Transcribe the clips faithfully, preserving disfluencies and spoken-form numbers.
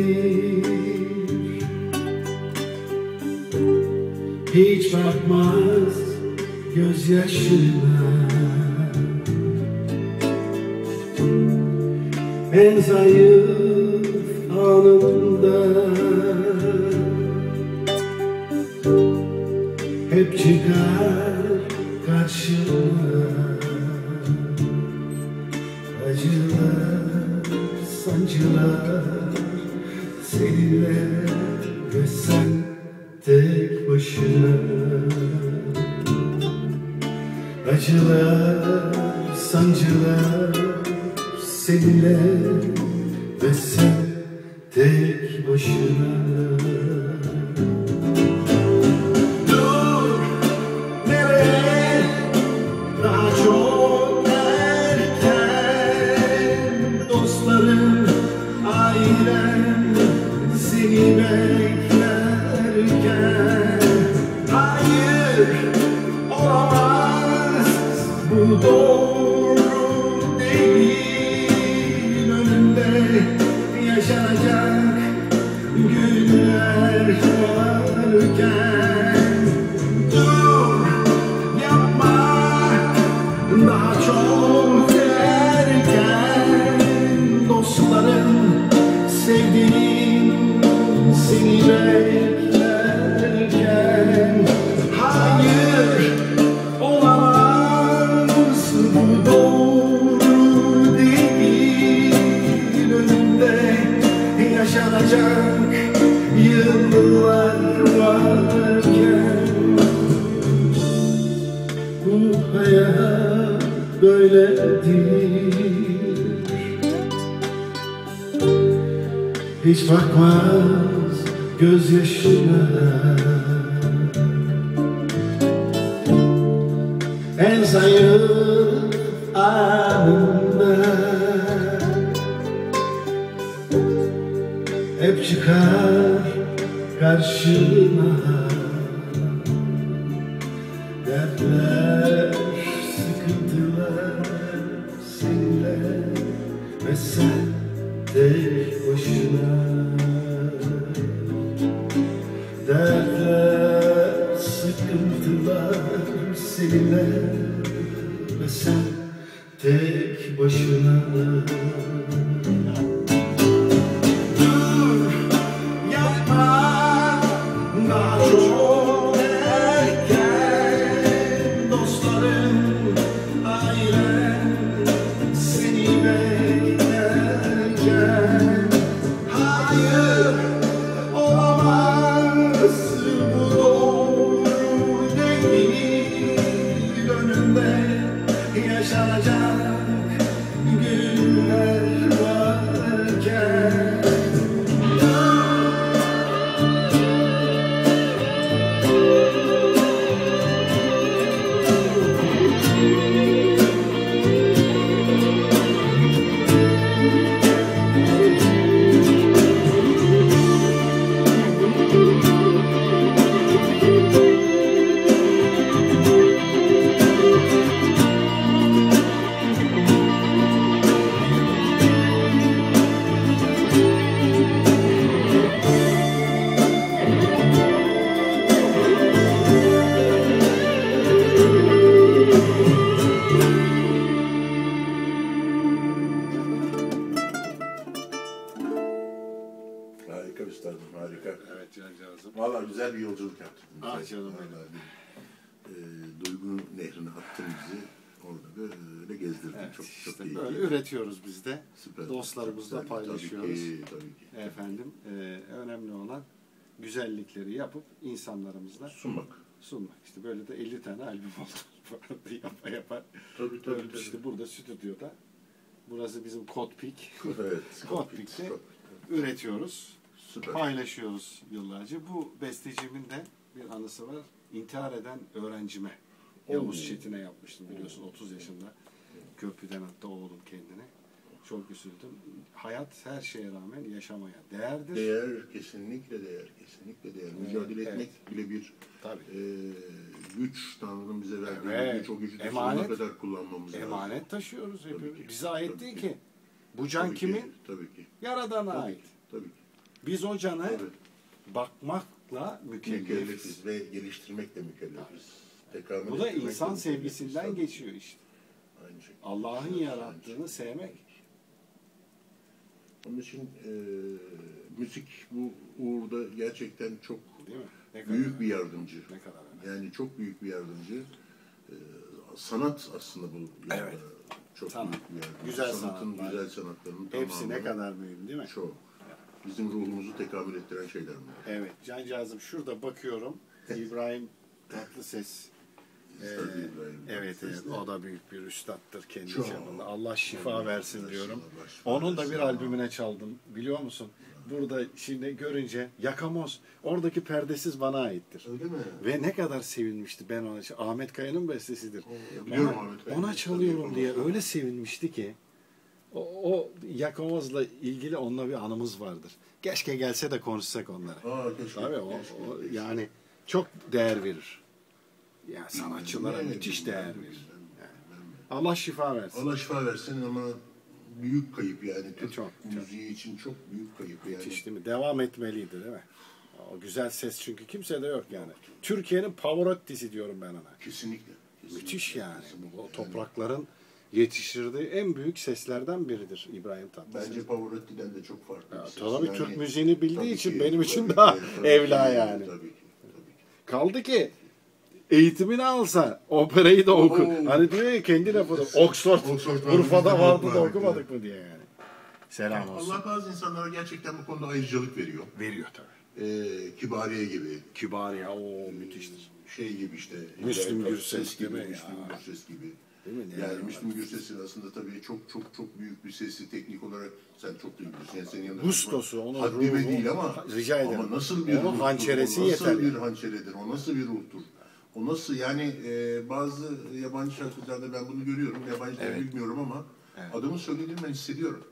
Hiç bakmaz gözyaşına, en zayıf anımda hep çıkar karşıma. Acılar, sancılar seninle ve sen tek başına. Acılar, sancılar seninle ve sen tek başına. Dur, nereye? Daha çok erken. Dostların, ailen seni beklerken. Hayır, olamaz, bu doğru değil. Önünde yaşanacak günler varken. Dur, yapma, daha çok erken. Dostların, sevdiğin seni beklerken. Hayır, olamaz, bu doğru değil. Önünde yaşanacak yıllar varken. Bu hayat böyle değil. Hiç bakmaz gözyaşına, en zayıf anında hep çıkar karşına. Dertler, sıkıntılar seninle ve sen tek başına. Dertler, sıkıntılar seninle ve sen tek başına. Dur, yapma, daha çok erken. Dostların, ailen seni beklerken. Hayır, olamaz, bu doğru değil. Önünde yaşanacak günler varken. Harika üstadım, harika. Evet Cancağızım. Vallahi güzel bir yolculuk yaptık. Ah canım benim. E, Duygu nehrine attın bizi. Orada böyle gezdirdin. Evet, çok çok işte iyi. böyle üretiyoruz biz de. Süper. Dostlarımızla Tabii, paylaşıyoruz. Tabii ki, tabii ki. Efendim, e, önemli olan güzellikleri yapıp insanlarımızla Sunmak. sunmak. İşte böyle de elli tane albüm oldu. Bu arada yapa yapa. Tabii tabii. Böyle tabii. işte burada stüdyoda. Burası bizim Codepeak. Evet. Codepeak'te üretiyoruz. Süper. Paylaşıyoruz yıllarca. Bu bestecimin de bir anısı var. İntihar eden öğrencime. Yavuz Oo. Çetin'e yapmıştım biliyorsun otuz yaşında. Köprüden attı oğlum kendini. Çok üzüldüm. Hayat her şeye rağmen yaşamaya değerdir. Değer, kesinlikle değer, kesinlikle değer. Mücadele Evet, etmek bile bir Tabii. e, güç, Tanrı'nın bize verdiği Evet. güç, o gücü de Emanet. sonuna kadar kullanmamız lazım. Emanet taşıyoruz Tabii hepimiz. ki, Bize ait tabii değil ki. ki. Bu can Tabii kimin? Ki, tabii ki. Yaradan'a Tabii ait. ki, tabii ki. Biz o cana Tabii. bakmakla mükellefiz. Mükellefiz ve geliştirmekle mükellefiz. Tekamül Bu da ettirmekle insan mükellefiz. sevgisinden Tabii. geçiyor işte. Aynı şekilde. Allah'ın Aynı yarattığını şekilde. sevmek. Onun için e, müzik bu uğurda gerçekten çok Değil mi? Ne kadar, büyük bir yardımcı. ne kadar önemli. Yani çok büyük bir yardımcı. E, sanat aslında bu. yolda Evet. Çok Sanat. büyük bir yardımcı. Güzel Sanatın, sanatlar. güzel sanatların Hepsi ne tamamı kadar mühim değil mi? çok. Bizim ruhumuzu tekamül ettiren şeyler bunlar. Evet. Cancağızım şurada bakıyorum. İbrahim Tatlıses. Ee, Üstad İbrahim evet, evet, Tatlıses'le. o da büyük bir üstattır kendi Çok. çapında. Allah şifa Allah versin versin, diyorum. Allah şifa Onun da versin. bir albümüne çaldım. Biliyor musun? Burada şimdi görünce Yakamoz oradaki perdesiz bana aittir. Öyle mi? Ve ne kadar sevinmişti ben ona. Ahmet Kaya'nın bestesidir. O, biliyorum Ona, Ahmet Kaya'yı. ona çalıyorum Tabii, diye Yakamoz. öyle sevinmişti ki o, o Yakamoz'la ilgili onunla bir anımız vardır. Keşke gelse de konuşsak onlara. Aa, keşke, Tabii o, keşke, o keşke. yani çok değer verir. Yani sanatçılara Evet, müthiş ben- değer ben- verir. ben- Allah şifa versin. Allah şifa versin ama büyük kayıp yani. Türk çok, çok. müziği için çok büyük kayıp yani. Müthiş değil mi? Devam etmeliydi değil mi? O güzel ses çünkü kimsede yok yani. Türkiye'nin Pavarotti'si diyorum ben ona. Kesinlikle. kesinlikle Müthiş yani. kesinlikle. Bu o Yani toprakların yetiştirdiği en büyük seslerden biridir İbrahim Tatlıses. Bence Pavarotti'den de çok farklı Ya, bir ses. tabii Yani Türk müziğini bildiği tabii için ki, benim için tabii daha ki, tabii evla ki, yani. Tabii ki. Tabii ki. Kaldı ki eğitimini alsa operayı da oku. Oo. Hani diyor ya kendi lafı da Oxford, Oxford var, Urfa'da bizde vardı yok da var. okumadık mı diye yani. Selam olsun. Allah bazı insanlara gerçekten bu konuda ayrıcalık veriyor. Veriyor tabii. Ee, Kibariye gibi, Kibariye o müthiştir. şey gibi işte. Müslüm İbrahim Gürses Tatlıses gibi, değil mi Müslüm ya? Gürses gibi. Değil mi? Ne Yani var? Müslüm Gürses'in aslında tabii çok çok çok büyük bir sesi teknik olarak sen çok da biliyorsun. Yani senin yanında Gustosu, onun haddime ruhu- değil ama Rica ederim. ama nasıl bir Onun ruhtur, hançeresi o nasıl yeter bir yani. hançeredir, o nasıl bir ruhtur. O nasıl yani e, bazı yabancı şarkıcılarda ben bunu görüyorum. Yabancı Evet. bilmiyorum ama Evet. adamın söylediğini ben hissediyorum.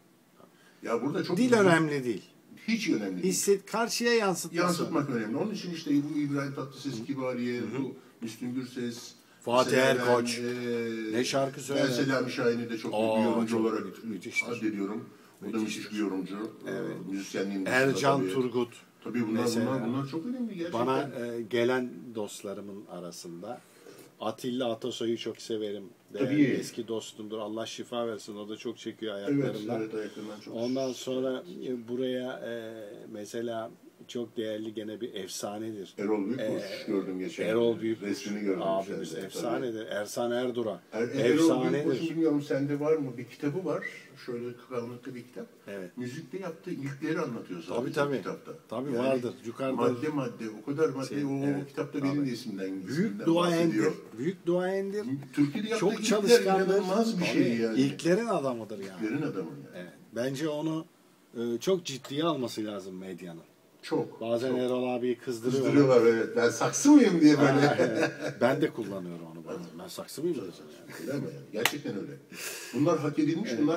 Tabii. Ya burada çok Dil üzücü- önemli değil. Hiç önemli değil. Hisset, karşıya yansıtması. Yansıtmak önemli. Onun için işte bu İbrahim Tatlıses, Kibariye, bu Müslüm Gürses, Fatih mesela Erkoç. ben, eee, Ne şarkı söyler? Ben Selami Şahin'i de çok büyük Aa, bir yorumcu çok olarak mü- müthiştir. addediyorum. O da müthiş bir yorumcu. Evet. Müzisyenliğin dışında Ercan tabii. Turgut. Tabii bunlar, Mesela. bunlar, bunlar çok önemli gerçekten. Bana e, gelen dostlarımın arasında Atilla Atasoy'u çok severim. Değerli Tabii. eski dostumdur. Allah şifa versin. O da çok çekiyor evet, ayaklarından. evet, ayaklarından çok. Ondan sonra e, buraya e, mesela çok değerli gene bir efsanedir. Erol Büyükkuş Ee, gördüm geçen. Erol Büyükkuş Resmini gördüm. abimiz içeride, efsanedir. Ersan Erduran tabii. Er, Erol Büyükkuş'un efsanedir. bilmiyorum sende var mı? Bir kitabı var. Şöyle kalınlıklı bir kitap. Evet. Müzikte yaptığı ilkleri anlatıyor sadece Tabii, tabii. kitapta. Tabii, vardır. Yukarıda- Madde madde o kadar madde Şey, o, evet, kitapta benim tabii. de isimden Büyük isminden duayendir. bahsediyor. Büyük duayendir. Türkiye'de yaptığı Çok ilkler çalışkandır. inanılmaz bir şey Tabii, yani. İlklerin adamıdır yani. İlklerin adamı yani. Evet. Bence onu e, çok ciddiye alması lazım medyanın. Çok. Bazen çok. Erol abiyi kızdırıyorlar. Kızdırıyorlar evet. Ben saksı mıyım diye böyle. Ha, evet. Ben de kullanıyorum onu bazen. Ben saksı mıyım diyorsun yani. Öyle mi yani? Gerçekten öyle. Bunlar hak edilmiş, bunlar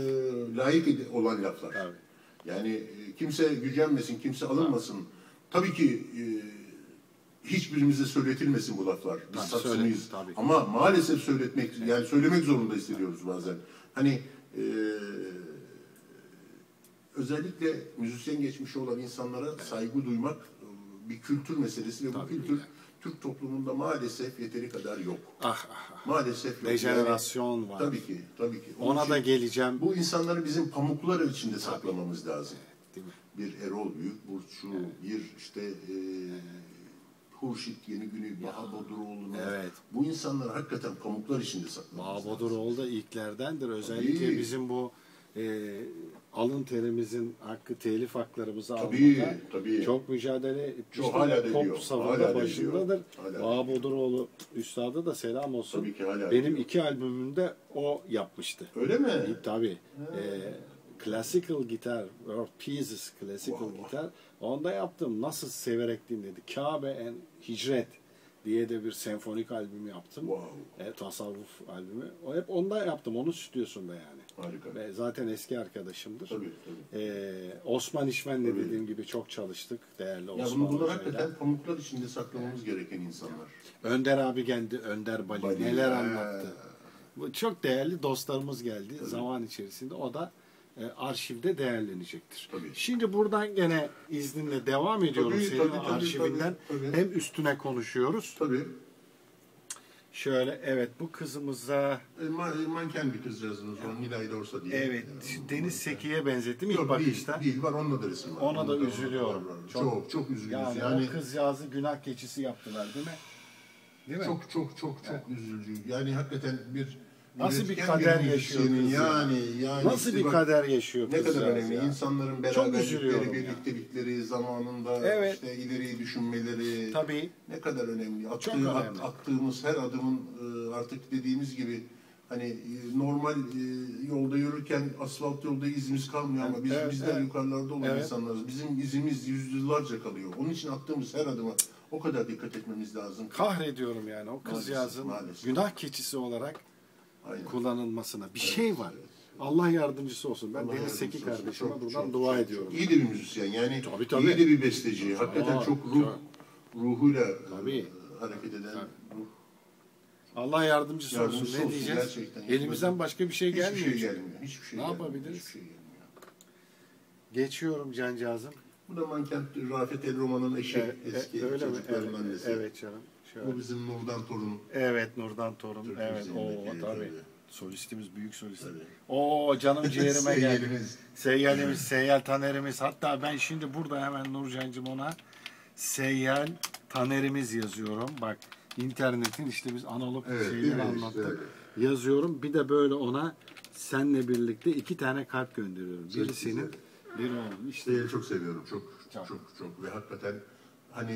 e, layık edi- olan laflar. Tabii. Yani e, kimse gücenmesin, kimse alınmasın. Tabii ki e, hiçbirimize söyletilmesin bu laflar. Biz Tabii, saksılıyız. söyleyin, tabii. Ama maalesef söyletmek, yani söylemek zorunda hissediyoruz bazen. Hani e, özellikle müzisyen geçmişi olan insanlara saygı duymak e, bir kültür meselesi ve bu Tabii, kültür yani. Türk toplumunda maalesef yeteri kadar yok. Ah, ah, ah. Maalesef yok. Dejenerasyon Yani, var. Tabii ki, tabii ki. Onun Ona için da geleceğim. bu insanları bizim pamuklar içinde saklamamız lazım. Değil mi? Bir Erol Büyükburççu, bir işte e, Hurşit Yeni Günü, Baha Boduroğlu'nu. Evet. Bu insanları hakikaten pamuklar içinde saklamamız lazım. Bağboduroğlu da ilklerdendir. Özellikle Tabii. bizim bu e, alın terimizin hakkı, telif haklarımızı Tabii, almada tabii. çok mücadele etmiştir. Çok, hala da Pop ediyor, savunda hala da başındadır. ediyor, hala da Bağboduroğlu üstada da selam olsun. Tabii ki hala Benim ediyor. iki albümümde o yapmıştı. Öyle mi? E, Tabii. E, classical gitar, or pieces classical Wow. gitar. Onda yaptım. Nasıl severek dinledi. Kabe en Hicret diye de bir senfonik albüm yaptım. Wow. E, tasavvuf albümü. O hep onda yaptım. Onun stüdyosunda yani. Harika. Ve zaten eski arkadaşımdır. Tabii, tabii. E, Osman İşmen'le Tabii. dediğim gibi çok çalıştık. Değerli Ya Osman bunu, bunlar Hoca'yla. hakikaten pamuklar içinde saklamamız gereken insanlar. Önder abi geldi. Önder Bali. Bali, Neler he. anlattı. Bu çok değerli dostlarımız geldi zaman içerisinde. O da e, arşivde değerlenecektir. Tabii. Şimdi buradan gene izninle devam ediyorum Tabii, senin tabii, tabii, arşivinden. tabii, tabii. Hem üstüne konuşuyoruz. Tabii. Şöyle evet bu kızımıza E, man- manken bir kızcağızınız var. Nilay Dorsa diye. evet Deniz Seki'ye benzettim ilk Yok bakışta. değil, değil. Var onunla da resim var. Ona da Onunla üzülüyorum. var, var. Çok- Çok çok, üzülüyoruz. Yani, Yani, o kızcağızı günah keçisi yaptılar değil mi? Değil mi? çok çok çok çok üzücü. Yani hakikaten bir Nasıl bir üretken kader bir yaşıyor müzisyenin kız ya? yani yani Nasıl işte bir bak, kader yaşıyor ne kadar kızcağız önemli. ya? İnsanların Çok beraberlikleri, üzülüyorum ya. birliktelikleri, zamanında Evet. işte ileriyi düşünmeleri Tabii. ne kadar önemli. Attığı, Çok önemli. at- attığımız her adımın e, artık dediğimiz gibi hani e, normal e, yolda yürürken asfalt yolda izimiz kalmıyor ama biz Evet, bizler evet. yukarılarda olan Evet. insanlarız. Bizim izimiz yüzyıllarca kalıyor. Onun için attığımız her adıma o kadar dikkat etmemiz lazım. Kahrediyorum yani o kızcağızın Maalesef, maalesef. günah keçisi olarak Aynen. kullanılmasına. Bir Evet, şey var. evet. Allah yardımcısı olsun. Ben Allah Deniz yardımcısı Seki olsun. kardeşime Çok, buradan çok, dua çok, ediyorum. çok. İyi de bir müzisyen yani. Tabii, tabii. İyi de bir besteci. Hakikaten Çok, çok ruh çok. ruhuyla Tabii. e, hareket eden ruh. Allah yardımcısı, Yardımcısı olsun. Ne olsun, diyeceğiz? gerçekten. Elimizden başka bir şey Hiçbir gelmiyor. şey çünkü. gelmiyor. Hiçbir şey Ne gelmiyor. yapabiliriz? Hiçbir şey gelmiyor. Geçiyorum cancağızım. Bu da manken Rafet El Roman'ın eşi. Evet, eski e- öyle mi? çocukların Evet, annesi. evet canım. Şöyle. Bu bizim Nurdan torun. Evet Nurdan Torun. Türk Evet müziğindeki, o tabii. tabii. Solistimiz büyük solist. Tabii. O canım ciğerime geldi. Seyyelimiz. Seyyelimiz, Seyyel Tanerimiz. Hatta ben şimdi burada hemen Nurcancığım ona Seyyel Tanerimiz yazıyorum. Bak internetin işte biz analog Evet, değil şeyleri mi? anlattık. İşte. Yazıyorum. Bir de böyle ona senle birlikte iki tane kalp gönderiyorum. Çok Biri senin, güzel. biri onun. İşte Seyyel'i çok seviyorum. Çok Çok. çok çok, ve hakikaten hani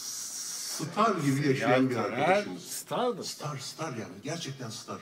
star gibi yaşayan bir Taner arkadaşımız. stardır. Star star yani. Gerçekten star.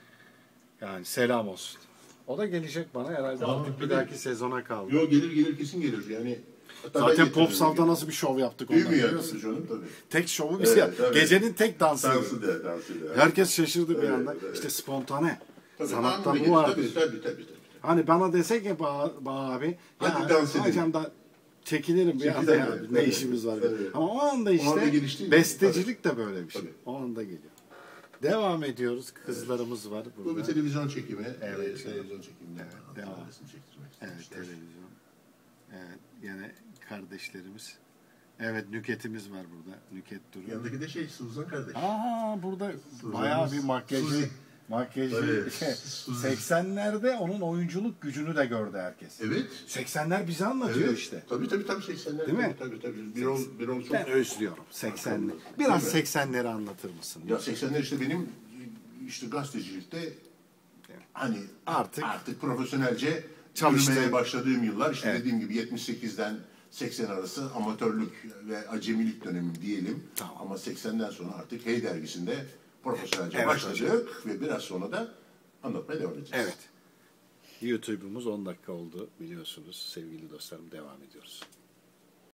Yani selam olsun. O da gelecek bana herhalde Aa, artık bir tabii. dahaki sezona kaldı. Yok gelir gelir kesin gelir yani. Hatta ben Zaten getiririm. Popsal'da nasıl bir şov yaptık Değil ondan mi ya? biliyorsun? Canım tabii. Tek şovu biz Evet, yaptık. tabii. Gecenin tek dansıydı. Dansı da, dansı da. Herkes şaşırdı bir Evet, anda. evet. İşte spontane. Tabii, Sanatta anında bu gelir. vardır. Tabii, tabii, tabii, tabii. Hani bana desek ya Bağ, Bağ abi. Hadi ya, dans edelim. hocam da çekilirim bir anda Çekilelim, ya. tabii, Ne işimiz var. tabii. Ama o anda işte anda gelişti mi? bestecilik de böyle bir şey. Tabii. O anda geliyor. Devam ediyoruz. Kızlarımız var burada. Bu bir televizyon çekimi. Evet. Ee, televizyon çekiminde. Evet, devam. Resim çektirmek Evet istemişler. televizyon. Evet yine kardeşlerimiz. Evet Nüket'imiz var burada. Nüket duruyor. Yanındaki de şey Suzan kardeş. Aa burada Suzan'ımız- bayağı bir makyajı Suzi. makyajı Tabii, şey, Suzi. seksenlerde onun oyunculuk gücünü de gördü herkes. Evet. seksenler bize anlatıyor Evet. işte. Tabii tabii tabii seksenler. Değil mi? Tabii tabii. Bir ol, bir ol çok. Ben özlüyorum seksenli. Değil Biraz mi? seksenleri anlatır mısın? Ya seksenler işte benim işte gazetecilikte hani Artık- artık profesyonelce Çalıştığım- yürümeye başladığım yıllar işte Evet. dediğim gibi yetmiş sekizden seksen arası amatörlük ve acemilik dönemi diyelim. Tamam. Ama seksenden sonra artık Hey dergisinde profesyonelce Evet başladık ve biraz sonra da anlatmaya devam edeceğiz. Evet. YouTube'umuz on dakika oldu biliyorsunuz sevgili dostlarım devam ediyoruz.